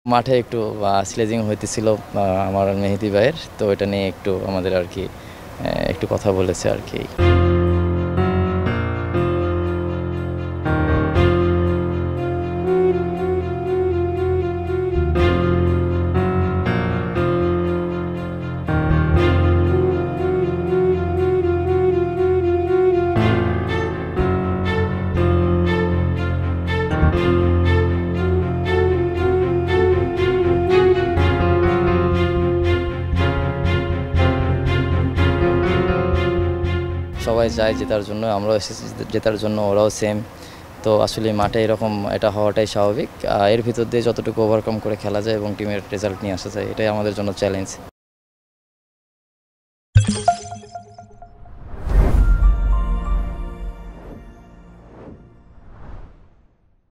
মাঠে একটু স্লেজিং হইতেছিল আমার মেহেদী ভাইয়ের, তো এটা নিয়ে একটু আমাদের আর কি একটু কথা বলেছে আর কি। সবাই চায় জেতার জন্য, আমরাও এসেছি জেতার জন্য, ওরাও সেম। তো আসলে মাঠে এরকম এটা হওয়াটাই স্বাভাবিক। এর ভিতর দিয়ে যতটুকু ওভারকাম করে খেলা যায় এবং টিমের রেজাল্ট নিয়ে আসা যায়, এটাই আমাদের জন্য চ্যালেঞ্জ।